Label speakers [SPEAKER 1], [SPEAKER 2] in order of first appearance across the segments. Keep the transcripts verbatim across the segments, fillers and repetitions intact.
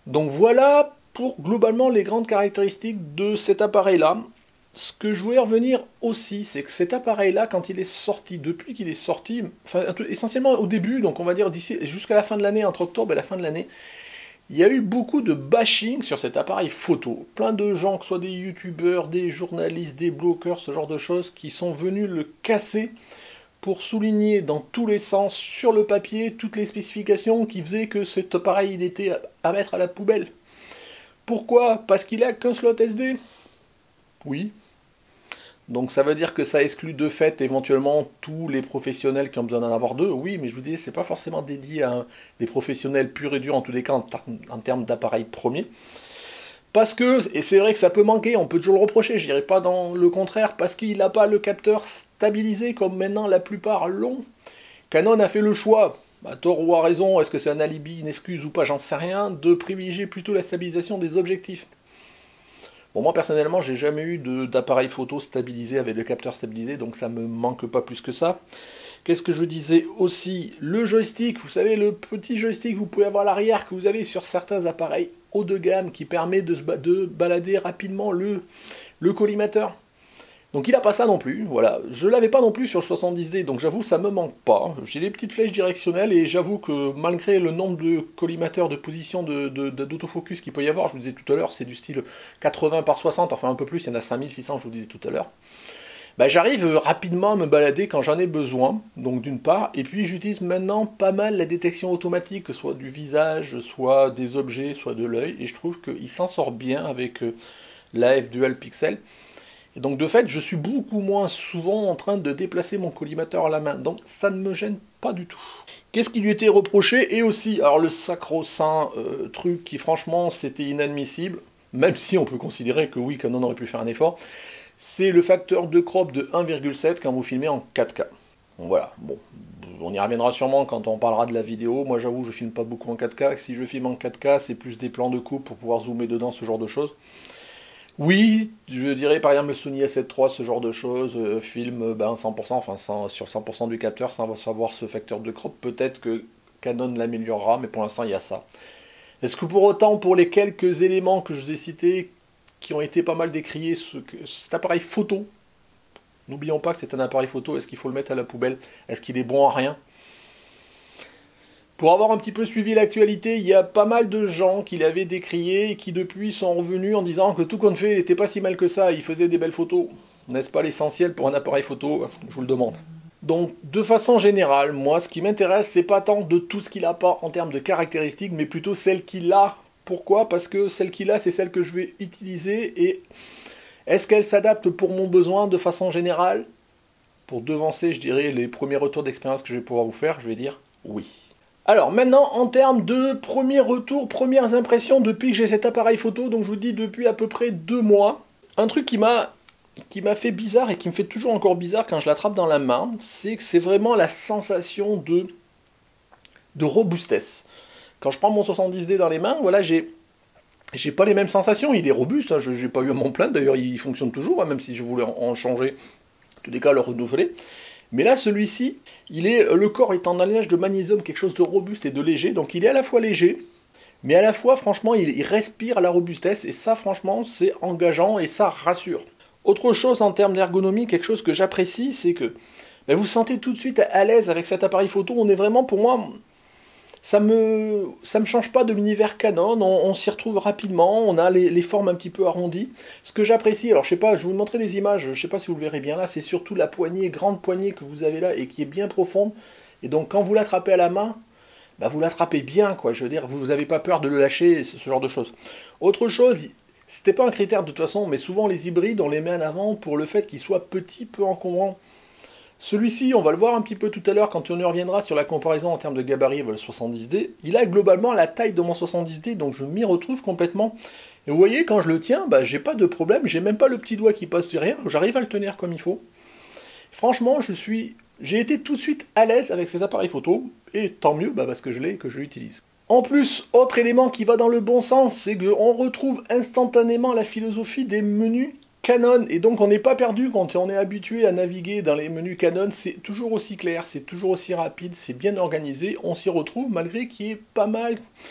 [SPEAKER 1] Donc voilà pour globalement les grandes caractéristiques de cet appareil-là. Ce que je voulais revenir aussi, c'est que cet appareil-là, quand il est sorti, depuis qu'il est sorti, enfin essentiellement au début, donc on va dire d'ici jusqu'à la fin de l'année, entre octobre et la fin de l'année, il y a eu beaucoup de bashing sur cet appareil photo. Plein de gens, que ce soit des youtubeurs, des journalistes, des blogueurs, ce genre de choses, qui sont venus le casser pour souligner dans tous les sens, sur le papier, toutes les spécifications qui faisaient que cet appareil il était à mettre à la poubelle. Pourquoi? Parce qu'il a qu'un slot S D? Oui. Donc ça veut dire que ça exclut de fait éventuellement tous les professionnels qui ont besoin d'en avoir deux. Oui, mais je vous dis, c'est pas forcément dédié à un, des professionnels purs et durs en tous les cas en, en termes d'appareil premier. Parce que, et c'est vrai que ça peut manquer, on peut toujours le reprocher, je dirais pas dans le contraire, parce qu'il n'a pas le capteur stabilisé comme maintenant la plupart l'ont. Canon a fait le choix, à tort ou à raison, est-ce que c'est un alibi, une excuse ou pas, j'en sais rien, de privilégier plutôt la stabilisation des objectifs. Bon, moi personnellement, j'ai jamais eu d'appareil photo stabilisé avec le capteur stabilisé, donc ça me manque pas plus que ça. Qu'est-ce que je disais aussi? Le joystick, vous savez, le petit joystick que vous pouvez avoir à l'arrière, que vous avez sur certains appareils haut de gamme, qui permet de, se ba de balader rapidement le, le collimateur. Donc il n'a pas ça non plus, voilà. Je l'avais pas non plus sur le soixante-dix D, donc j'avoue ça me manque pas. J'ai des petites flèches directionnelles et j'avoue que malgré le nombre de collimateurs de position d'autofocus qu'il peut y avoir, je vous disais tout à l'heure, c'est du style quatre-vingts par soixante, enfin un peu plus, il y en a cinq mille six cents, je vous disais tout à l'heure. Bah, j'arrive rapidement à me balader quand j'en ai besoin, donc d'une part, et puis j'utilise maintenant pas mal la détection automatique, que ce soit du visage, soit des objets, soit de l'œil, et je trouve qu'il s'en sort bien avec l'A F Dual Pixel. Et donc de fait, je suis beaucoup moins souvent en train de déplacer mon collimateur à la main, donc ça ne me gêne pas du tout. Qu'est-ce qui lui était reproché? Et aussi, alors le sacro-saint euh, truc qui franchement c'était inadmissible, même si on peut considérer que oui, Canon aurait pu faire un effort, c'est le facteur de crop de un virgule sept quand vous filmez en quatre K. Donc voilà, bon, on y reviendra sûrement quand on parlera de la vidéo. Moi j'avoue, je filme pas beaucoup en quatre K. Si je filme en quatre K, c'est plus des plans de coupe pour pouvoir zoomer dedans, ce genre de choses. Oui, je dirais par exemple le Sony A sept trois, ce genre de choses, euh, filme ben, cent pour cent, enfin cent, sur cent pour cent du capteur sans savoir ce facteur de crop. Peut-être que Canon l'améliorera, mais pour l'instant il y a ça. Est-ce que pour autant, pour les quelques éléments que je vous ai cités, qui ont été pas mal décriés, ce, cet appareil photo, n'oublions pas que c'est un appareil photo, est-ce qu'il faut le mettre à la poubelle? Est-ce qu'il est bon à rien? Pour avoir un petit peu suivi l'actualité, il y a pas mal de gens qui l'avaient décrié et qui depuis sont revenus en disant que tout compte fait, il n'était pas si mal que ça, il faisait des belles photos. N'est-ce pas l'essentiel pour un appareil photo? Je vous le demande. Donc, de façon générale, moi, ce qui m'intéresse, c'est pas tant de tout ce qu'il a pas en termes de caractéristiques, mais plutôt celle qu'il a. Pourquoi? Parce que celle qu'il a, c'est celle que je vais utiliser, et est-ce qu'elle s'adapte pour mon besoin de façon générale? Pour devancer, je dirais, les premiers retours d'expérience que je vais pouvoir vous faire, je vais dire oui. Alors maintenant, en termes de premiers retours, premières impressions depuis que j'ai cet appareil photo, donc je vous dis depuis à peu près deux mois, un truc qui m'a qui m'a fait bizarre et qui me fait toujours encore bizarre quand je l'attrape dans la main, c'est que c'est vraiment la sensation de, de robustesse. Quand je prends mon soixante-dix D dans les mains, voilà, j'ai j'ai pas les mêmes sensations, il est robuste, hein, je n'ai pas eu à m'en plaindre, d'ailleurs il fonctionne toujours, hein, même si je voulais en, en changer, en tous les cas le renouveler. Mais là, celui-ci, il est, le corps est en alliage de magnésium, quelque chose de robuste et de léger, donc il est à la fois léger, mais à la fois, franchement, il, il respire la robustesse, et ça, franchement, c'est engageant, et ça rassure. Autre chose en termes d'ergonomie, quelque chose que j'apprécie, c'est que ben, vous vous sentez tout de suite à l'aise avec cet appareil photo, on est vraiment, pour moi, ça me, ça me change pas de l'univers Canon, on, on s'y retrouve rapidement, on a les, les formes un petit peu arrondies. Ce que j'apprécie, alors je sais pas, je vais vous montrer des images, je sais pas si vous le verrez bien là, c'est surtout la poignée, grande poignée que vous avez là et qui est bien profonde. Et donc quand vous l'attrapez à la main, bah vous l'attrapez bien, quoi, je veux dire, vous n'avez pas peur de le lâcher, ce, ce genre de choses. Autre chose, c'était pas un critère de toute façon, mais souvent les hybrides, on les met en avant pour le fait qu'ils soient petits, peu encombrants. Celui-ci, on va le voir un petit peu tout à l'heure quand on y reviendra sur la comparaison en termes de gabarit avec le soixante-dix D. Il a globalement la taille de mon soixante-dix D, donc je m'y retrouve complètement. Et vous voyez, quand je le tiens, bah, j'ai pas de problème, j'ai même pas le petit doigt qui passe derrière, j'arrive à le tenir comme il faut. Franchement, je suis, j'ai été tout de suite à l'aise avec cet appareil photo, et tant mieux, bah, parce que je l'ai et que je l'utilise. En plus, autre élément qui va dans le bon sens, c'est qu'on retrouve instantanément la philosophie des menus Canon, et donc on n'est pas perdu quand on est habitué à naviguer dans les menus Canon, c'est toujours aussi clair, c'est toujours aussi rapide, c'est bien organisé, on s'y retrouve malgré qu'il y ait pas mal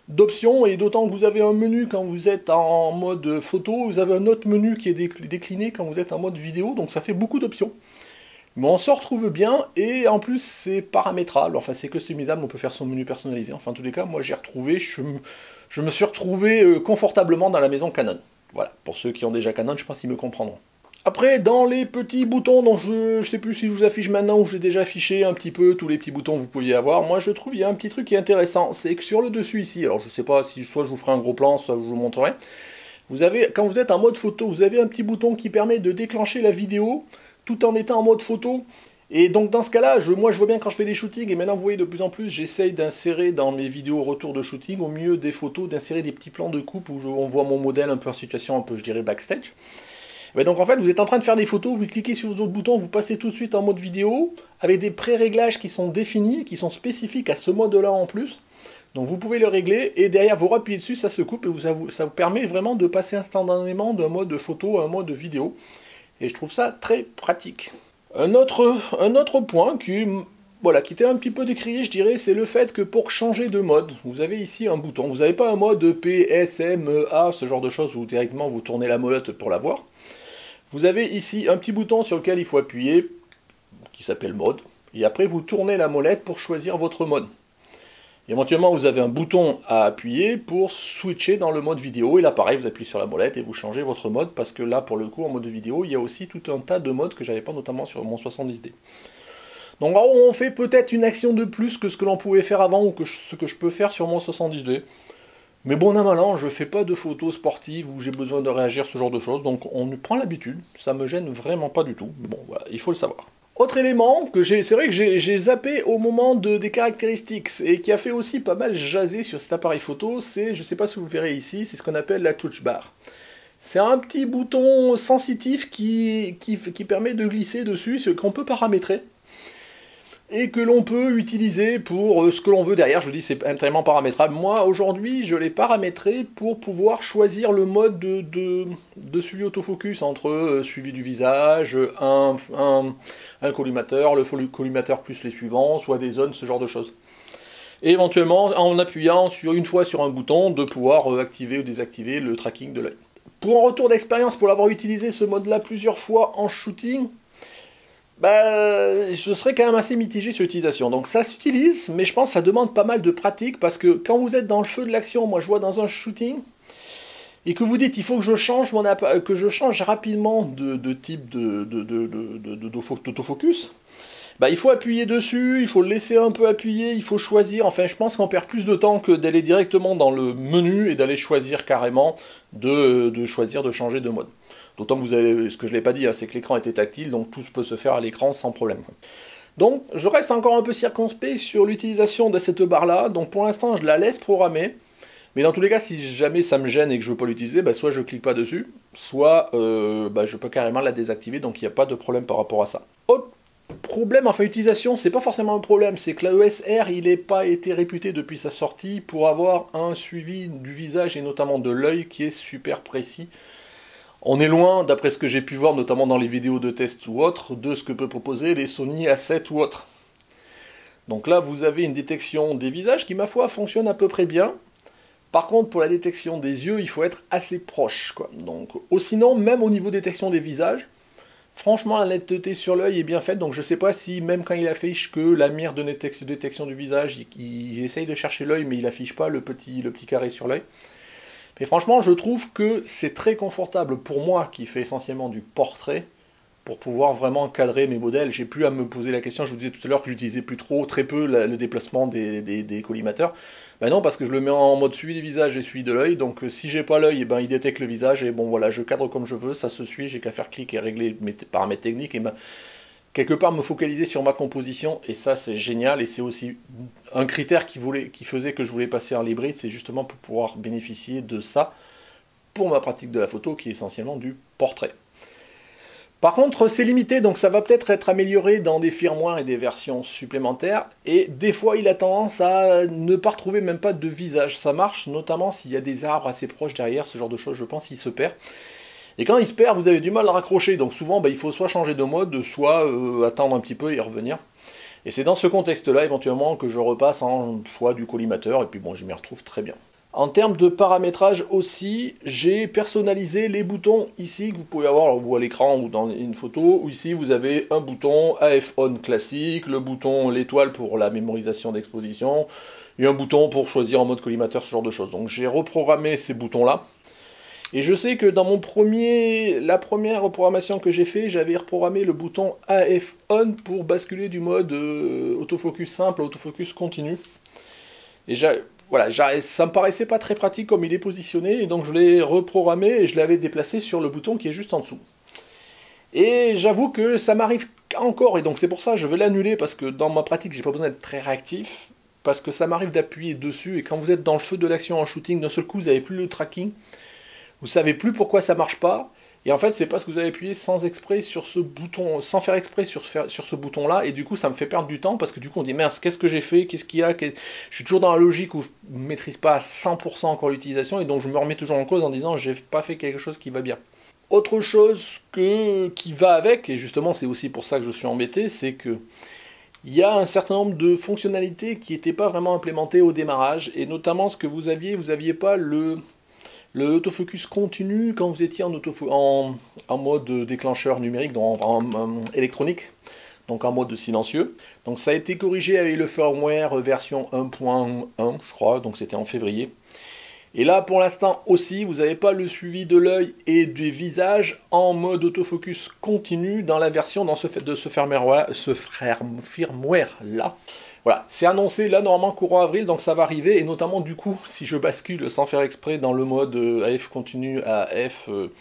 [SPEAKER 1] d'options, et d'autant que vous avez un menu quand vous êtes en mode photo, vous avez un autre menu qui est décliné quand vous êtes en mode vidéo, donc ça fait beaucoup d'options. Mais on s'en retrouve bien, et en plus c'est paramétrable, enfin c'est customisable, on peut faire son menu personnalisé. Enfin en tous les cas, moi j'ai retrouvé, je me, je me suis retrouvé euh, confortablement dans la maison Canon. Voilà, pour ceux qui ont déjà Canon, je pense qu'ils me comprendront. Après, dans les petits boutons, dont je ne sais plus si je vous affiche maintenant ou j'ai déjà affiché un petit peu tous les petits boutons que vous pouviez avoir, moi je trouve qu'il y a un petit truc qui est intéressant, c'est que sur le dessus ici, alors je ne sais pas si soit je vous ferai un gros plan, soit je vous montrerai, vous avez, quand vous êtes en mode photo, vous avez un petit bouton qui permet de déclencher la vidéo tout en étant en mode photo. Et donc dans ce cas-là, je, moi je vois bien quand je fais des shootings, et maintenant vous voyez de plus en plus, j'essaye d'insérer dans mes vidéos retour de shooting, au milieu des photos, d'insérer des petits plans de coupe où je, on voit mon modèle un peu en situation, un peu je dirais backstage. Et donc en fait, vous êtes en train de faire des photos, vous cliquez sur vos autres boutons, vous passez tout de suite en mode vidéo, avec des pré-réglages qui sont définis, qui sont spécifiques à ce mode-là en plus. Donc vous pouvez le régler, et derrière vous appuyez dessus, ça se coupe, et vous, ça, vous, ça vous permet vraiment de passer instantanément d'un mode photo à un mode vidéo. Et je trouve ça très pratique. Un autre, un autre point qui, voilà, qui était un petit peu décrié, je dirais, c'est le fait que pour changer de mode, vous avez ici un bouton. Vous n'avez pas un mode P, S, M, A, ce genre de choses où directement vous tournez la molette pour la voir. Vous avez ici un petit bouton sur lequel il faut appuyer, qui s'appelle mode, et après vous tournez la molette pour choisir votre mode. Éventuellement, vous avez un bouton à appuyer pour switcher dans le mode vidéo, et là pareil, vous appuyez sur la molette et vous changez votre mode, parce que là, pour le coup, en mode vidéo, il y a aussi tout un tas de modes que j'avais pas, notamment sur mon soixante-dix D. Donc en haut, on fait peut-être une action de plus que ce que l'on pouvait faire avant, ou que je, ce que je peux faire sur mon soixante-dix D. Mais bon, an mal an, je fais pas de photos sportives où j'ai besoin de réagir, ce genre de choses, donc on prend l'habitude, ça me gêne vraiment pas du tout. Bon, voilà, il faut le savoir. Autre élément, que j'ai, c'est vrai que j'ai zappé au moment de, des caractéristiques, et qui a fait aussi pas mal jaser sur cet appareil photo, c'est, je sais pas si vous verrez ici, c'est ce qu'on appelle la touch bar. C'est un petit bouton sensitif qui, qui, qui permet de glisser dessus, ce qu'on peut paramétrer, et que l'on peut utiliser pour ce que l'on veut derrière. Je vous dis, c'est entièrement paramétrable. Moi, aujourd'hui, je l'ai paramétré pour pouvoir choisir le mode de, de, de suivi autofocus entre euh, suivi du visage, un, un, un collimateur, le collimateur plus les suivants, soit des zones, ce genre de choses. Et éventuellement, en appuyant sur, une fois sur un bouton, de pouvoir euh, activer ou désactiver le tracking de l'œil. Pour un retour d'expérience, pour l'avoir utilisé ce mode-là plusieurs fois en shooting, bah, je serais quand même assez mitigé sur l'utilisation. Donc ça s'utilise, mais je pense que ça demande pas mal de pratique, parce que quand vous êtes dans le feu de l'action, moi je vois dans un shooting, et que vous dites il faut que je change, mon que je change rapidement de, de type de, de, de, de, de, d'autofocus, bah, il faut appuyer dessus, il faut le laisser un peu appuyer, il faut choisir. Enfin, je pense qu'on perd plus de temps que d'aller directement dans le menu et d'aller choisir carrément de, de choisir de changer de mode. D'autant que vous avez, ce que je ne l'ai pas dit, hein, c'est que l'écran était tactile, donc tout peut se faire à l'écran sans problème. Donc je reste encore un peu circonspect sur l'utilisation de cette barre-là, donc pour l'instant je la laisse programmer, mais dans tous les cas, si jamais ça me gêne et que je ne veux pas l'utiliser, bah, soit je ne clique pas dessus, soit euh, bah, je peux carrément la désactiver, donc il n'y a pas de problème par rapport à ça. Autre problème, enfin utilisation, c'est pas forcément un problème, c'est que l'A E S R, il n'a pas été réputé depuis sa sortie pour avoir un suivi du visage et notamment de l'œil qui est super précis. On est loin, d'après ce que j'ai pu voir, notamment dans les vidéos de test ou autres, de ce que peut proposer les Sony A sept ou autres. Donc là, vous avez une détection des visages qui, ma foi, fonctionne à peu près bien. Par contre, pour la détection des yeux, il faut être assez proche, quoi. Donc, ou sinon, même au niveau détection des visages, franchement, la netteté sur l'œil est bien faite. Donc je ne sais pas si, même quand il affiche que la mire de détection du visage, il, il essaye de chercher l'œil, mais il affiche pas le petit, le petit carré sur l'œil. Et franchement, je trouve que c'est très confortable pour moi, qui fais essentiellement du portrait, pour pouvoir vraiment cadrer mes modèles. J'ai plus à me poser la question, je vous disais tout à l'heure que j'utilisais plus trop, très peu la, le déplacement des, des, des collimateurs. Ben non, parce que je le mets en mode suivi du visage et suivi de l'œil, donc si j'ai pas l'œil, ben, il détecte le visage, et bon voilà, je cadre comme je veux, ça se suit, j'ai qu'à faire clic et régler mes paramètres techniques, et ben, quelque part me focaliser sur ma composition, et ça c'est génial, et c'est aussi un critère qui, voulait, qui faisait que je voulais passer en hybride, c'est justement pour pouvoir bénéficier de ça pour ma pratique de la photo, qui est essentiellement du portrait. Par contre, c'est limité, donc ça va peut-être être amélioré dans des firmwares et des versions supplémentaires, et des fois il a tendance à ne pas retrouver même pas de visage. Ça marche notamment s'il y a des arbres assez proches derrière, ce genre de choses, je pense, il se perd. Et quand il se perd, vous avez du mal à raccrocher, donc souvent bah, il faut soit changer de mode, soit euh, attendre un petit peu et revenir. Et c'est dans ce contexte-là, éventuellement, que je repasse en choix du collimateur, et puis bon, je m'y retrouve très bien. En termes de paramétrage aussi, j'ai personnalisé les boutons ici que vous pouvez avoir ou à l'écran ou dans une photo. Où ici vous avez un bouton A F on classique, le bouton l'étoile pour la mémorisation d'exposition et un bouton pour choisir en mode collimateur, ce genre de choses. Donc j'ai reprogrammé ces boutons là. Et je sais que dans mon premier, la première reprogrammation que j'ai fait, j'avais reprogrammé le bouton A F on pour basculer du mode euh, autofocus simple à autofocus continu. Et j'ai... Voilà, ça me paraissait pas très pratique comme il est positionné, et donc je l'ai reprogrammé et je l'avais déplacé sur le bouton qui est juste en dessous. Et j'avoue que ça m'arrive encore, et donc c'est pour ça que je vais l'annuler, parce que dans ma pratique, j'ai pas besoin d'être très réactif, parce que ça m'arrive d'appuyer dessus, et quand vous êtes dans le feu de l'action en shooting, d'un seul coup, vous n'avez plus le tracking, vous savez plus pourquoi ça marche pas, et en fait, c'est parce que vous avez appuyé sans exprès sur ce bouton, sans faire exprès sur ce, sur ce bouton-là, et du coup, ça me fait perdre du temps, parce que du coup, on dit, mince, qu'est-ce que j'ai fait, qu'est-ce qu'il y a, je suis toujours dans la logique où je ne maîtrise pas à cent pour cent encore l'utilisation, et donc je me remets toujours en cause en disant, j'ai pas fait quelque chose qui va bien. Autre chose que, qui va avec, et justement, c'est aussi pour ça que je suis embêté, c'est que il y a un certain nombre de fonctionnalités qui n'étaient pas vraiment implémentées au démarrage, et notamment ce que vous aviez, vous n'aviez pas le... Le autofocus continu quand vous étiez en, en, en mode déclencheur numérique, donc en, en, en électronique, donc en mode silencieux. Donc ça a été corrigé avec le firmware version un point un, je crois, donc c'était en février. Et là, pour l'instant aussi, vous n'avez pas le suivi de l'œil et du visage en mode autofocus continu dans la version dans ce, de ce firmware-là. Ce firmware -là. Voilà, c'est annoncé là normalement courant avril, donc ça va arriver, et notamment du coup, si je bascule sans faire exprès dans le mode euh, A F continu à F euh,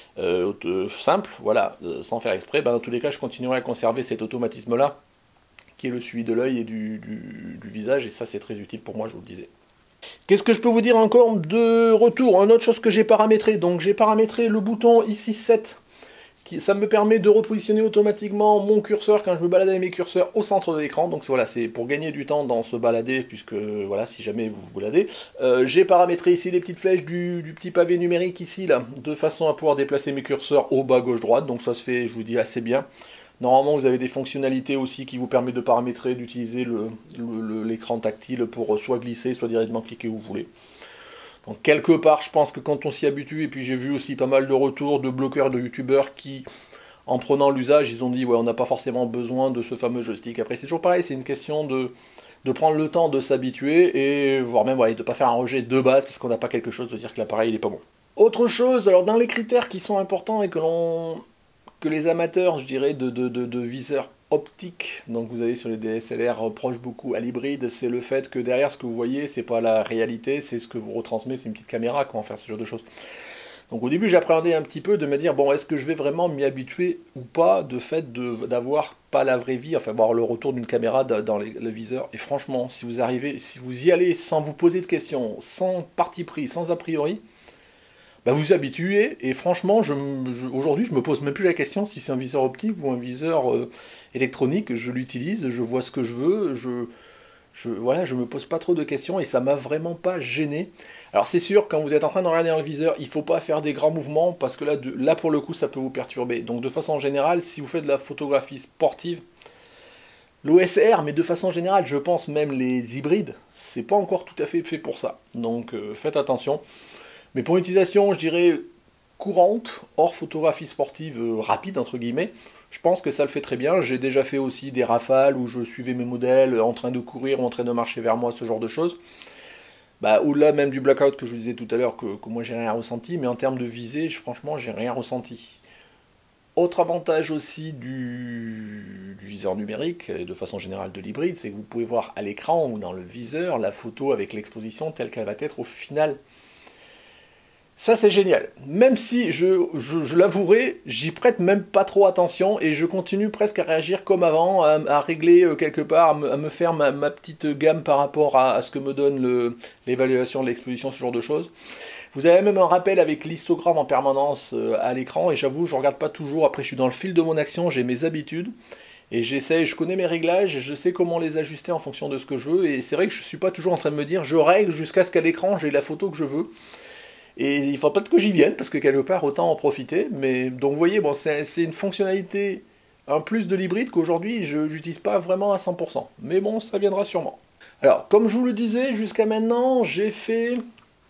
[SPEAKER 1] euh, simple, voilà, euh, sans faire exprès, ben, dans tous les cas je continuerai à conserver cet automatisme là, qui est le suivi de l'œil et du, du, du visage, et ça c'est très utile pour moi, je vous le disais. Qu'est-ce que je peux vous dire encore de retour? Une autre chose que j'ai paramétré, donc j'ai paramétré le bouton ici sept. Ça me permet de repositionner automatiquement mon curseur quand je me balade avec mes curseurs au centre de l'écran. Donc voilà, c'est pour gagner du temps dans se balader, puisque voilà, si jamais vous vous baladez. Euh, j'ai paramétré ici les petites flèches du, du petit pavé numérique ici, là, de façon à pouvoir déplacer mes curseurs au bas, gauche, droite. Donc ça se fait, je vous dis, assez bien. Normalement, vous avez des fonctionnalités aussi qui vous permettent de paramétrer, d'utiliser l'écran le, le, tactile pour soit glisser, soit directement cliquer où vous voulez. Donc quelque part, je pense que quand on s'y habitue, et puis j'ai vu aussi pas mal de retours de bloqueurs, de youtubeurs qui, en prenant l'usage, ils ont dit ouais, on n'a pas forcément besoin de ce fameux joystick. Après, c'est toujours pareil, c'est une question de, de prendre le temps de s'habituer, et voire même ouais, de ne pas faire un rejet de base, parce qu'on n'a pas quelque chose de dire que l'appareil n'est pas bon. Autre chose, alors dans les critères qui sont importants et que l'on que les amateurs, je dirais, de, de, de, de viseurs optiques, donc vous avez sur les D S L R proche beaucoup à l'hybride, c'est le fait que derrière ce que vous voyez, c'est pas la réalité, c'est ce que vous retransmet, c'est une petite caméra, comment faire ce genre de choses. Donc au début j'appréhendais un petit peu de me dire, bon, est-ce que je vais vraiment m'y habituer ou pas, de fait d'avoir pas la vraie vie, enfin voir le retour d'une caméra dans les, le viseur. Et franchement, si vous arrivez, si vous y allez sans vous poser de questions, sans parti pris, sans a priori, bah vous vous habituez, et franchement, je, je, aujourd'hui, je me pose même plus la question si c'est un viseur optique ou un viseur euh, électronique. Je l'utilise, je vois ce que je veux, je, je, voilà, je me pose pas trop de questions, et ça m'a vraiment pas gêné. Alors c'est sûr, quand vous êtes en train de regarder un viseur, il faut pas faire des grands mouvements, parce que là, de, là pour le coup, ça peut vous perturber. Donc de façon générale, si vous faites de la photographie sportive, l'O S R, mais de façon générale, je pense même les hybrides, c'est pas encore tout à fait fait pour ça. Donc euh, faites attention. Mais pour une utilisation, je dirais, courante, hors photographie sportive euh, rapide, entre guillemets, je pense que ça le fait très bien. J'ai déjà fait aussi des rafales où je suivais mes modèles en train de courir ou en train de marcher vers moi, ce genre de choses. Bah, au-delà même du blackout que je vous disais tout à l'heure, que, que moi j'ai rien ressenti, mais en termes de visée, je, franchement, j'ai rien ressenti. Autre avantage aussi du, du viseur numérique, et de façon générale de l'hybride, c'est que vous pouvez voir à l'écran ou dans le viseur la photo avec l'exposition telle qu'elle va être au final. Ça c'est génial, même si je, je, je l'avouerai, j'y prête même pas trop attention, et je continue presque à réagir comme avant, à, à régler euh, quelque part, à me, à me faire ma, ma petite gamme par rapport à, à ce que me donne l'évaluation de l'exposition, ce genre de choses. Vous avez même un rappel avec l'histogramme en permanence euh, à l'écran, et j'avoue, je regarde pas toujours, après je suis dans le fil de mon action, j'ai mes habitudes, et j'essaie, je connais mes réglages, je sais comment les ajuster en fonction de ce que je veux, et c'est vrai que je suis pas toujours en train de me dire, je règle jusqu'à ce qu'à l'écran j'ai la photo que je veux. Et il faut peut-être que j'y vienne, parce que quelque part, autant en profiter. Mais donc vous voyez, bon, c'est une fonctionnalité, un plus de l'hybride qu'aujourd'hui, je n'utilise pas vraiment à cent pour cent. Mais bon, ça viendra sûrement. Alors, comme je vous le disais, jusqu'à maintenant, j'ai fait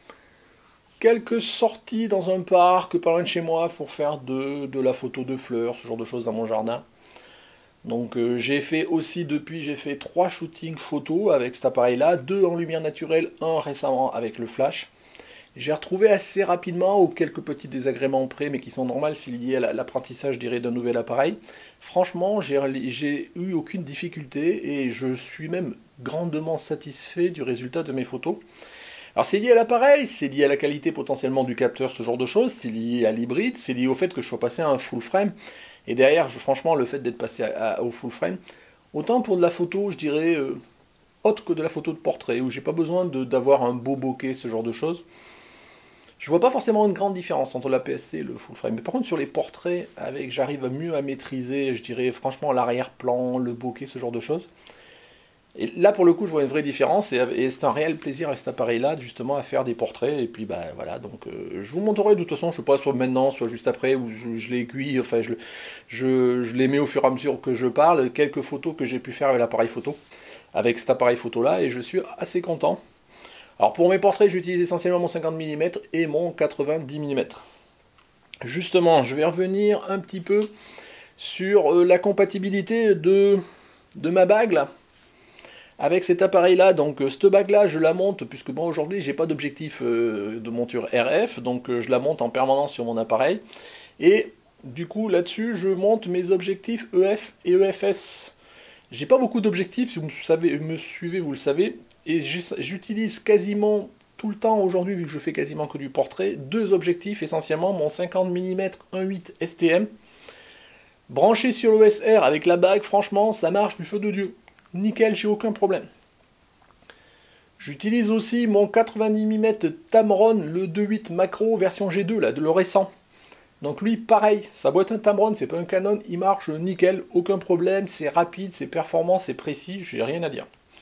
[SPEAKER 1] quelques sorties dans un parc pas loin de chez moi pour faire de, de la photo de fleurs, ce genre de choses dans mon jardin. Donc euh, j'ai fait aussi depuis, j'ai fait trois shootings photos avec cet appareil-là, deux en lumière naturelle, un récemment avec le flash. J'ai retrouvé assez rapidement, ou quelques petits désagréments près, mais qui sont normaux, c'est lié à l'apprentissage, je dirais, d'un nouvel appareil. Franchement, j'ai eu aucune difficulté et je suis même grandement satisfait du résultat de mes photos. Alors c'est lié à l'appareil, c'est lié à la qualité potentiellement du capteur, ce genre de choses, c'est lié à l'hybride, c'est lié au fait que je sois passé à un full frame. Et derrière, je, franchement, le fait d'être passé à, à, au full frame, autant pour de la photo, je dirais, euh, autre que de la photo de portrait, où j'ai pas besoin d'avoir un beau bokeh, ce genre de choses. Je vois pas forcément une grande différence entre l'A P S C et le full frame. Mais par contre, sur les portraits, avec j'arrive mieux à maîtriser, je dirais, franchement, l'arrière-plan, le bokeh, ce genre de choses. Et là, pour le coup, je vois une vraie différence, et, et c'est un réel plaisir avec cet appareil-là, justement, à faire des portraits, et puis, bah, voilà, donc, euh, je vous montrerai, de toute façon, je sais pas, soit maintenant, soit juste après, ou je, je les cuis, enfin, je, je, je les mets au fur et à mesure que je parle, quelques photos que j'ai pu faire avec l'appareil photo, avec cet appareil photo-là, et je suis assez content. Alors, pour mes portraits, j'utilise essentiellement mon cinquante millimètres et mon quatre-vingt-dix millimètres. Justement, je vais revenir un petit peu sur euh, la compatibilité de, de ma bague, là, avec cet appareil là. Donc euh, cette bague là je la monte, puisque bon aujourd'hui j'ai pas d'objectif euh, de monture R F, donc euh, je la monte en permanence sur mon appareil, et du coup là dessus je monte mes objectifs E F et E F S. J'ai pas beaucoup d'objectifs, si vous savez, me suivez vous le savez, et j'utilise quasiment tout le temps aujourd'hui, vu que je fais quasiment que du portrait, deux objectifs essentiellement, mon cinquante millimètres un virgule huit S T M branché sur l'O S R avec la bague. Franchement ça marche du feu de Dieu. Nickel, j'ai aucun problème. J'utilise aussi mon quatre-vingt-dix millimètres Tamron, le deux virgule huit macro version G deux, là, de le récent. Donc lui, pareil, sa boîte un Tamron, c'est pas un Canon, il marche nickel, aucun problème, c'est rapide, c'est performant, c'est précis, j'ai rien à dire.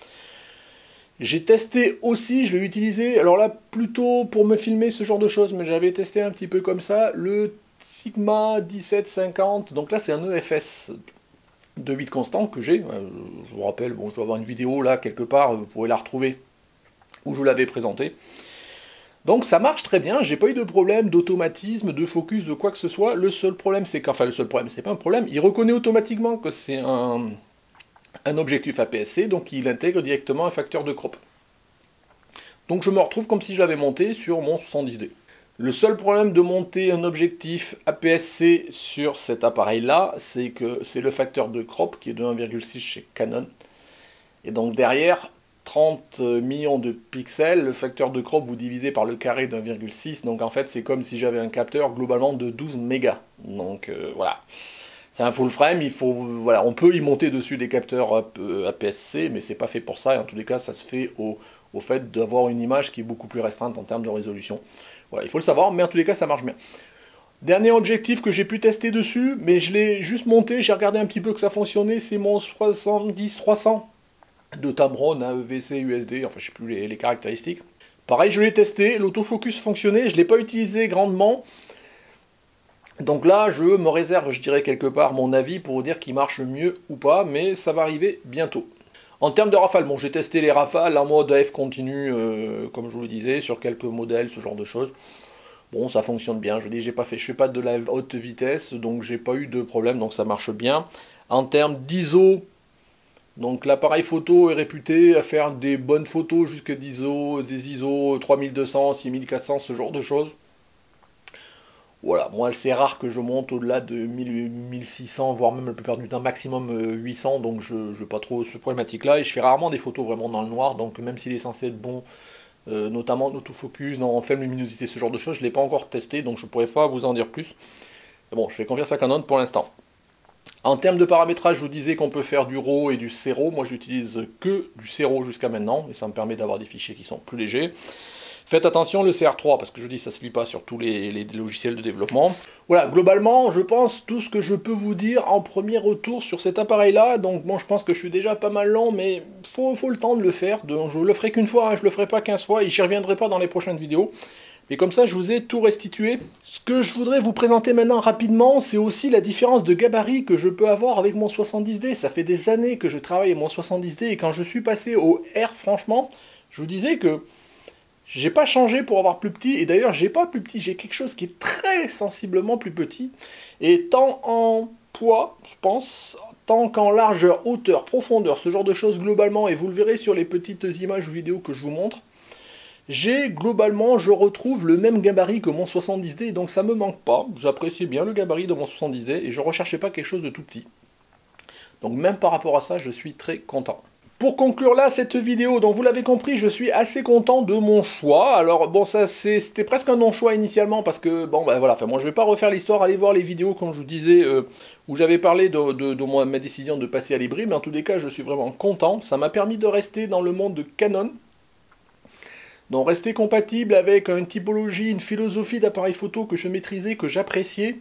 [SPEAKER 1] J'ai testé aussi, je l'ai utilisé, alors là, plutôt pour me filmer, ce genre de choses, mais j'avais testé un petit peu comme ça, le Sigma dix-sept cinquante, donc là c'est un E F S de huit constant que j'ai, je vous rappelle, bon, je dois avoir une vidéo là quelque part, vous pouvez la retrouver, où je vous l'avais présenté. Donc ça marche très bien, j'ai pas eu de problème d'automatisme, de focus, de quoi que ce soit. Le seul problème c'est qu'enfin le seul problème c'est pas un problème, il reconnaît automatiquement que c'est un, un objectif A P S C, donc il intègre directement un facteur de crop. Donc je me retrouve comme si je l'avais monté sur mon soixante-dix D. Le seul problème de monter un objectif A P S C sur cet appareil-là, c'est que c'est le facteur de crop qui est de un virgule six chez Canon. Et donc derrière, trente millions de pixels, le facteur de crop vous divisez par le carré d'un virgule six, donc en fait c'est comme si j'avais un capteur globalement de douze mégas. Donc euh, voilà. C'est un full frame, il faut, voilà, on peut y monter dessus des capteurs A P S C, mais c'est pas fait pour ça, et en tous les cas ça se fait au, au fait d'avoir une image qui est beaucoup plus restreinte en termes de résolution. Voilà, il faut le savoir, mais en tous les cas ça marche bien. Dernier objectif que j'ai pu tester dessus, mais je l'ai juste monté, j'ai regardé un petit peu que ça fonctionnait, c'est mon soixante-dix trois cents de Tamron à E V C U S D, enfin je sais plus les, les caractéristiques. Pareil, je l'ai testé, l'autofocus fonctionnait, je ne l'ai pas utilisé grandement. Donc là, je me réserve, je dirais quelque part, mon avis pour vous dire qu'il marche mieux ou pas, mais ça va arriver bientôt. En termes de rafale, bon, j'ai testé les rafales en mode A F continu, euh, comme je vous le disais, sur quelques modèles, ce genre de choses. Bon, ça fonctionne bien, je dis, j'ai pas fait, je fais pas de la haute vitesse, donc j'ai pas eu de problème, donc ça marche bien. En termes d'I S O, donc l'appareil photo est réputé à faire des bonnes photos jusqu'à des I S O, des I S O trois mille deux cents, six mille quatre cents, ce genre de choses. Voilà, moi c'est rare que je monte au-delà de mille, mille six cents, voire même la plupart du temps maximum huit cents, donc je n'ai pas trop ce problématique-là, et je fais rarement des photos vraiment dans le noir, donc même s'il est censé être bon, euh, notamment en autofocus, en faible luminosité, ce genre de choses, je ne l'ai pas encore testé, donc je ne pourrais pas vous en dire plus. Mais bon, je fais confiance à Canon pour l'instant. En termes de paramétrage, je vous disais qu'on peut faire du RAW et du C R A W, moi j'utilise que du C R A W jusqu'à maintenant, et ça me permet d'avoir des fichiers qui sont plus légers. Faites attention, le C R trois, parce que je dis ça ne se lit pas sur tous les, les logiciels de développement. Voilà, globalement, je pense tout ce que je peux vous dire en premier retour sur cet appareil-là. Donc bon, je pense que je suis déjà pas mal long, mais il faut, faut le temps de le faire. Donc, je le ferai qu'une fois, hein, je le ferai pas quinze fois, et j'y reviendrai pas dans les prochaines vidéos. Et comme ça, je vous ai tout restitué. Ce que je voudrais vous présenter maintenant rapidement, c'est aussi la différence de gabarit que je peux avoir avec mon soixante-dix D. Ça fait des années que je travaille avec mon soixante-dix D, et quand je suis passé au R, franchement, je vous disais que J'ai pas changé pour avoir plus petit, et d'ailleurs j'ai pas plus petit, j'ai quelque chose qui est très sensiblement plus petit, et tant en poids, je pense, tant qu'en largeur, hauteur, profondeur, ce genre de choses globalement, et vous le verrez sur les petites images ou vidéos que je vous montre, j'ai globalement, je retrouve le même gabarit que mon soixante-dix D, et donc ça me manque pas, j'apprécie bien le gabarit de mon soixante-dix D, et je recherchais pas quelque chose de tout petit. Donc même par rapport à ça, je suis très content. Pour conclure là cette vidéo, donc vous l'avez compris, je suis assez content de mon choix. Alors bon, ça c'était presque un non-choix initialement parce que bon ben voilà, enfin moi je vais pas refaire l'histoire, allez voir les vidéos comme je vous disais euh, où j'avais parlé de, de, de moi, ma décision de passer à l'hybride, mais en tous les cas je suis vraiment content. Ça m'a permis de rester dans le monde de Canon, donc rester compatible avec une typologie, une philosophie d'appareil photo que je maîtrisais, que j'appréciais,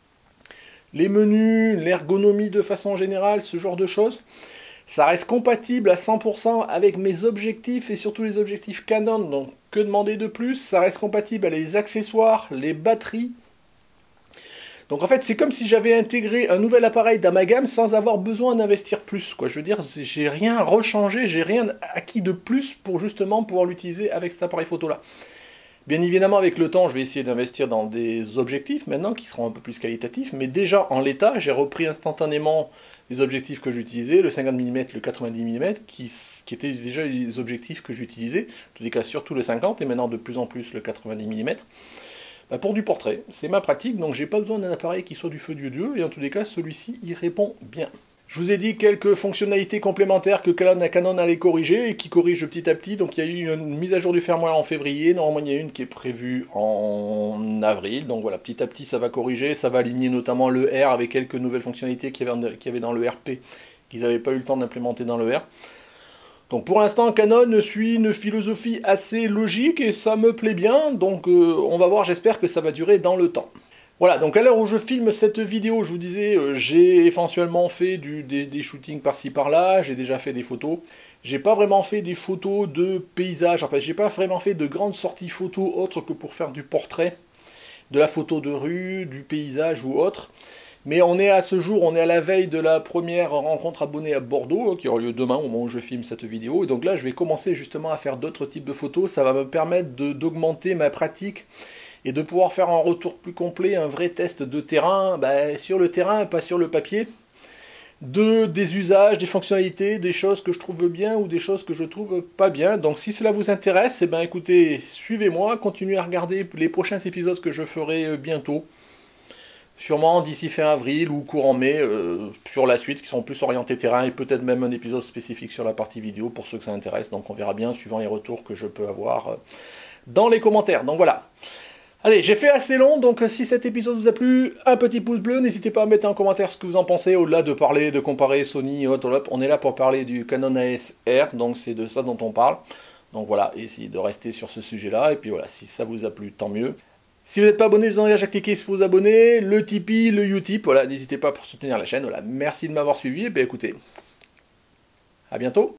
[SPEAKER 1] les menus, l'ergonomie de façon générale, ce genre de choses. Ça reste compatible à cent pour cent avec mes objectifs et surtout les objectifs Canon, donc que demander de plus? Ça reste compatible avec les accessoires, les batteries. Donc en fait c'est comme si j'avais intégré un nouvel appareil dans ma gamme sans avoir besoin d'investir plus, quoi. Je veux dire, j'ai rien rechangé, j'ai rien acquis de plus pour justement pouvoir l'utiliser avec cet appareil photo là. Bien évidemment, avec le temps, je vais essayer d'investir dans des objectifs maintenant qui seront un peu plus qualitatifs, mais déjà en l'état, j'ai repris instantanément les objectifs que j'utilisais, le cinquante millimètres, le quatre-vingt-dix millimètres, qui, qui étaient déjà les objectifs que j'utilisais, en tous les cas surtout le cinquante, et maintenant de plus en plus le quatre-vingt-dix millimètres, bah pour du portrait. C'est ma pratique, donc j'ai pas besoin d'un appareil qui soit du feu Dieu Dieu, et en tous les cas, celui-ci y répond bien. Je vous ai dit quelques fonctionnalités complémentaires que Canon allait corriger et qui corrige petit à petit. Donc il y a eu une mise à jour du firmware en février. Normalement il y a une qui est prévue en avril. Donc voilà, petit à petit ça va corriger. Ça va aligner notamment le R avec quelques nouvelles fonctionnalités qu'il y avait, qu'il y avait dans le R P qu'ils n'avaient pas eu le temps d'implémenter dans le R. Donc pour l'instant Canon suit une philosophie assez logique et ça me plaît bien. Donc euh, on va voir, j'espère que ça va durer dans le temps. Voilà, donc à l'heure où je filme cette vidéo, je vous disais, euh, j'ai éventuellement fait du, des, des shootings par-ci par-là, j'ai déjà fait des photos. J'ai pas vraiment fait des photos de paysages, en fait, j'ai pas vraiment fait de grandes sorties photos autres que pour faire du portrait, de la photo de rue, du paysage ou autre. Mais on est à ce jour, on est à la veille de la première rencontre abonnée à Bordeaux, qui aura lieu demain au moment où je filme cette vidéo. Et donc là, je vais commencer justement à faire d'autres types de photos, ça va me permettre d'augmenter ma pratique et de pouvoir faire un retour plus complet, un vrai test de terrain, bah, sur le terrain, pas sur le papier, de, des usages, des fonctionnalités, des choses que je trouve bien ou des choses que je trouve pas bien. Donc si cela vous intéresse, eh ben, écoutez, suivez-moi, continuez à regarder les prochains épisodes que je ferai bientôt, sûrement d'ici fin avril ou courant mai, euh, sur la suite, qui sont plus orientés terrain, et peut-être même un épisode spécifique sur la partie vidéo pour ceux que ça intéresse. Donc on verra bien, suivant les retours que je peux avoir dans les commentaires. Donc voilà. Allez, j'ai fait assez long, donc si cet épisode vous a plu, un petit pouce bleu, n'hésitez pas à mettre en commentaire ce que vous en pensez, au-delà de parler, de comparer Sony et autres, on est là pour parler du Canon A S R, donc c'est de ça dont on parle. Donc voilà, essayez de rester sur ce sujet-là, et puis voilà, si ça vous a plu, tant mieux. Si vous n'êtes pas abonné, je vous engage à cliquer sur vous abonner, le Tipeee, le Utip, voilà, n'hésitez pas pour soutenir la chaîne, voilà, merci de m'avoir suivi, et bien écoutez, à bientôt.